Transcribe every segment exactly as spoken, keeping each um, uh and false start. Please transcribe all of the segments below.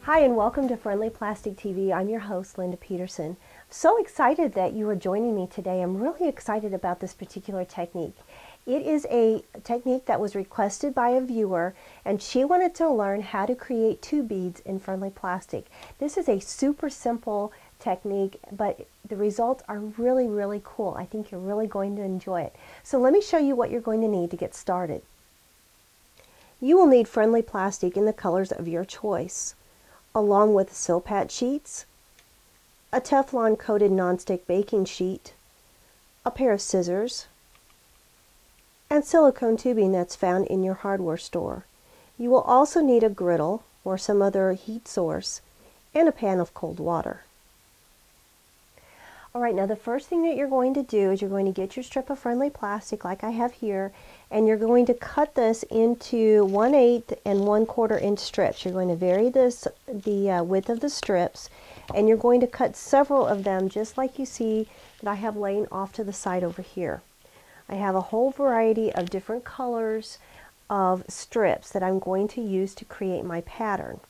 Hi and welcome to Friendly Plastic T V. I'm your host, Linda Peterson. So excited that you are joining me today. I'm really excited about this particular technique. It is a technique that was requested by a viewer, and she wanted to learn how to create tube beads in friendly plastic. This is a super simple technique, but the results are really, really cool. I think you're really going to enjoy it. So let me show you what you're going to need to get started. You will need friendly plastic in the colors of your choice, along with Silpat sheets, a Teflon coated nonstick baking sheet, a pair of scissors, and silicone tubing that's found in your hardware store. You will also need a griddle or some other heat source and a pan of cold water. Alright, now the first thing that you're going to do is you're going to get your strip of friendly plastic like I have here, and you're going to cut this into one eighth and one quarter inch strips. You're going to vary this the uh, width of the strips, and you're going to cut several of them just like you see that I have laying off to the side over here. I have a whole variety of different colors of strips that I'm going to use to create my pattern.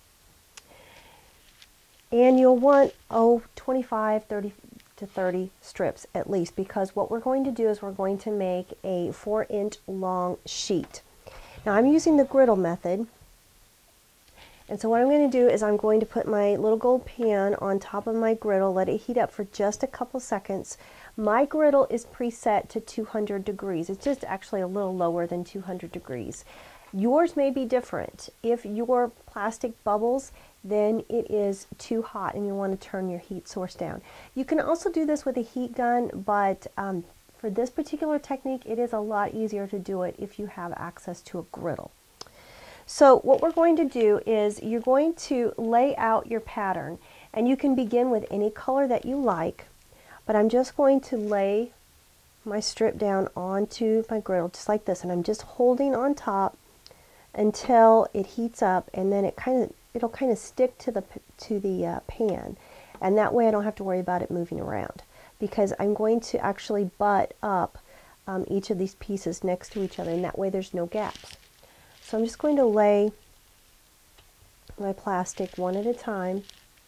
And you'll want, oh, twenty-five, thirty to thirty strips at least, because what we're going to do is we're going to make a four inch long sheet. Now I'm using the griddle method, and so what I'm going to do is I'm going to put my little gold pan on top of my griddle, let it heat up for just a couple seconds. My griddle is preset to two hundred degrees. It's just actually a little lower than two hundred degrees. Yours may be different. If your plastic bubbles, then it is too hot and you want to turn your heat source down. You can also do this with a heat gun, but um, for this particular technique, it is a lot easier to do it if you have access to a griddle. So what we're going to do is you're going to lay out your pattern, and you can begin with any color that you like, but I'm just going to lay my strip down onto my griddle just like this, and I'm just holding on top until it heats up, and then it kind of it'll kind of stick to the to the uh, pan, and that way I don't have to worry about it moving around, because I'm going to actually butt up um, each of these pieces next to each other, and that way there's no gaps. So I'm just going to lay my plastic one at a time,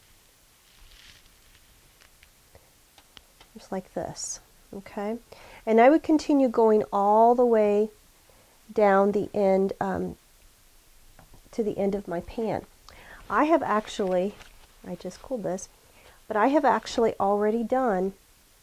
just like this, okay? And I would continue going all the way down the end um, to the end of my pan. I have actually, I just cooled this, but I have actually already done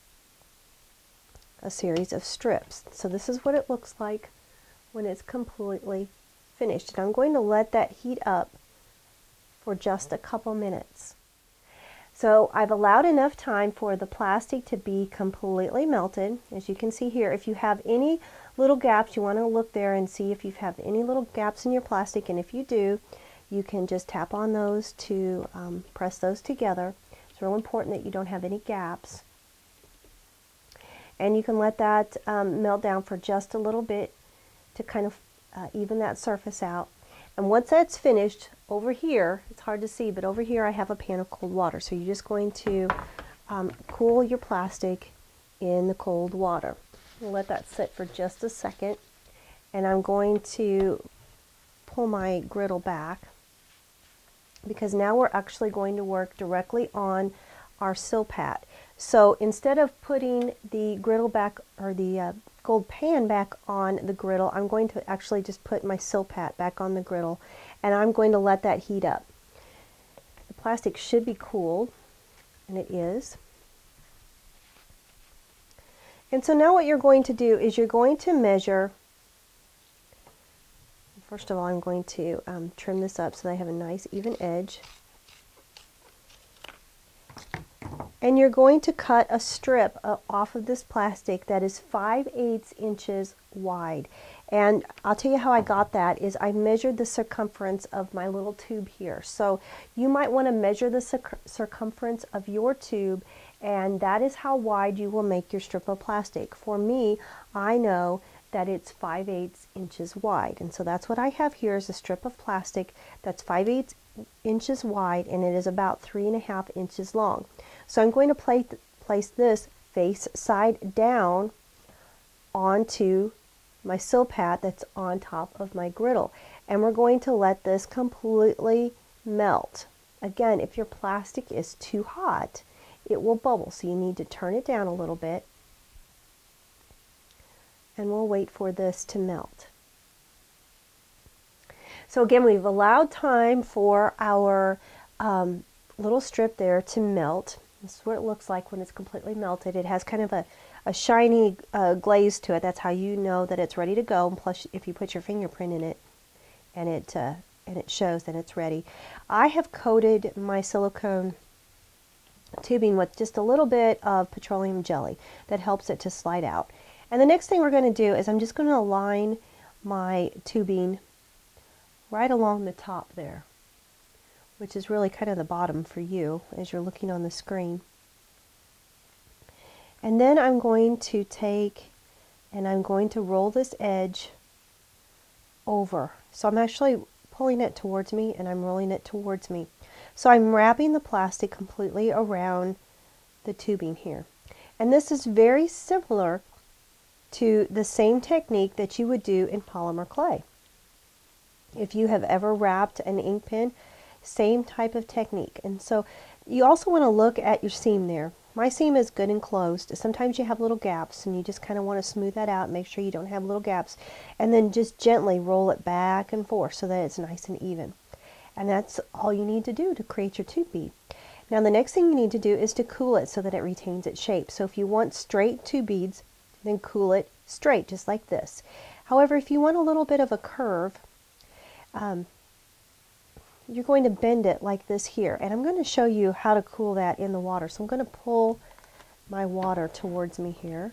a series of strips. So this is what it looks like when it's completely finished. And I'm going to let that heat up for just a couple minutes. So I've allowed enough time for the plastic to be completely melted. As you can see here, if you have any little gaps, you want to look there and see if you have any little gaps in your plastic, and if you do, you can just tap on those to um, press those together. It's real important that you don't have any gaps. And you can let that um, melt down for just a little bit to kind of uh, even that surface out. And once that's finished, over here, it's hard to see, but over here I have a pan of cold water. So you're just going to um, cool your plastic in the cold water. We'll let that sit for just a second, and I'm going to pull my griddle back, because now we're actually going to work directly on our Silpat. So instead of putting the griddle back, or the uh, gold pan back on the griddle, I'm going to actually just put my Silpat back on the griddle, and I'm going to let that heat up. The plastic should be cooled, and it is. And so now what you're going to do is you're going to measure. First of all, I'm going to um, trim this up so that I have a nice even edge. And you're going to cut a strip uh, off of this plastic that is five eighths inches wide. And I'll tell you how I got that is I measured the circumference of my little tube here. So you might want to measure the circ circumference of your tube, and that is how wide you will make your strip of plastic. For me, I know that it's five eighths inches wide, and so that's what I have here is a strip of plastic that's five eighths inches wide, and it is about three and a half inches long. So I'm going to place, place this face side down onto my Silpat that's on top of my griddle, and we're going to let this completely melt. Again, if your plastic is too hot, it will bubble, so you need to turn it down a little bit, and we'll wait for this to melt. So again, we've allowed time for our um, little strip there to melt. This is what it looks like when it's completely melted. It has kind of a, a shiny uh, glaze to it. That's how you know that it's ready to go. And plus, if you put your fingerprint in it, and it uh, and it shows that it's ready. I have coated my silicone tubing with just a little bit of petroleum jelly that helps it to slide out. And the next thing we're going to do is I'm just going to align my tubing right along the top there, which is really kind of the bottom for you as you're looking on the screen. And then I'm going to take and I'm going to roll this edge over. So I'm actually pulling it towards me and I'm rolling it towards me. So I'm wrapping the plastic completely around the tubing here. And this is very similar to the same technique that you would do in polymer clay. If you have ever wrapped an ink pen, same type of technique. And so you also want to look at your seam there. My seam is good and closed. Sometimes you have little gaps and you just kind of want to smooth that out, make sure you don't have little gaps, and then just gently roll it back and forth so that it's nice and even. And that's all you need to do to create your tube bead. Now the next thing you need to do is to cool it so that it retains its shape. So if you want straight tube beads, then cool it straight, just like this. However, if you want a little bit of a curve, um, you're going to bend it like this here. And I'm going to show you how to cool that in the water. So I'm going to pull my water towards me here.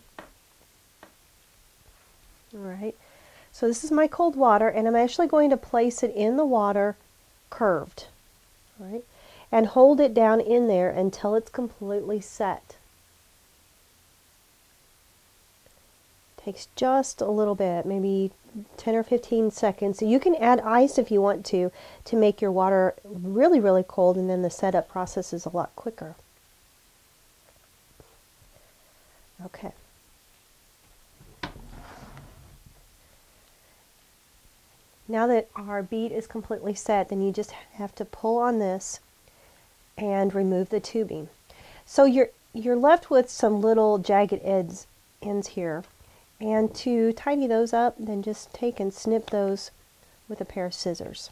All right. So this is my cold water, and I'm actually going to place it in the water curved. All right. And hold it down in there until it's completely set. Takes just a little bit, maybe ten or fifteen seconds. So you can add ice if you want to, to make your water really, really cold, and then the setup process is a lot quicker. Okay. Now that our bead is completely set, then you just have to pull on this and remove the tubing. So you're, you're left with some little jagged ends, ends here. And to tidy those up, then just take and snip those with a pair of scissors.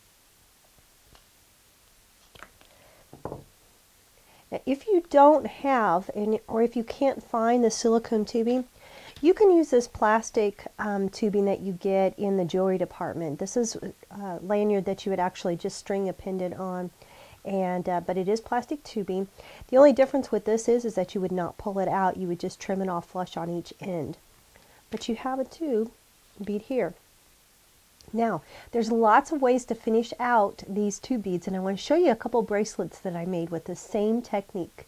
Now, if you don't have, any, or if you can't find the silicone tubing, you can use this plastic um, tubing that you get in the jewelry department. This is a lanyard that you would actually just string a pendant on, and uh, but it is plastic tubing. The only difference with this is, is that you would not pull it out. You would just trim it off flush on each end. But you have a tube bead here. Now, there's lots of ways to finish out these tube beads, and I want to show you a couple bracelets that I made with the same technique.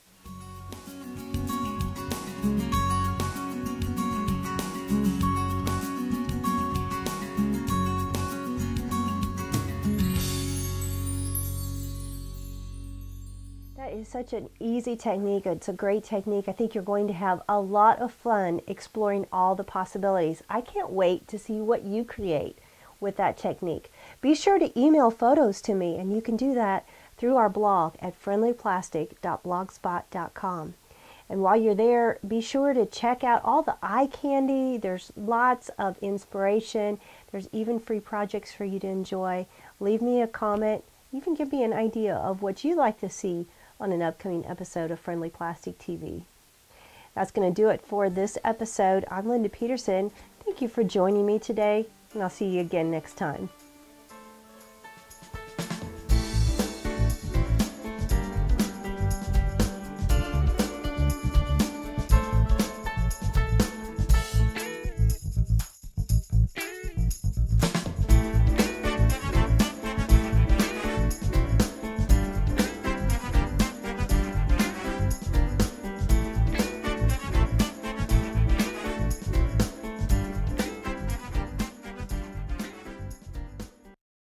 That is such an easy technique. It's a great technique. I think you're going to have a lot of fun exploring all the possibilities. I can't wait to see what you create with that technique. Be sure to email photos to me, and you can do that through our blog at friendly plastic dot blogspot dot com. And while you're there, be sure to check out all the eye candy. There's lots of inspiration. There's even free projects for you to enjoy. Leave me a comment. You can give me an idea of what you'd like to see on an upcoming episode of Friendly Plastic T V. That's going to do it for this episode. I'm Linda Peterson. Thank you for joining me today, and I'll see you again next time.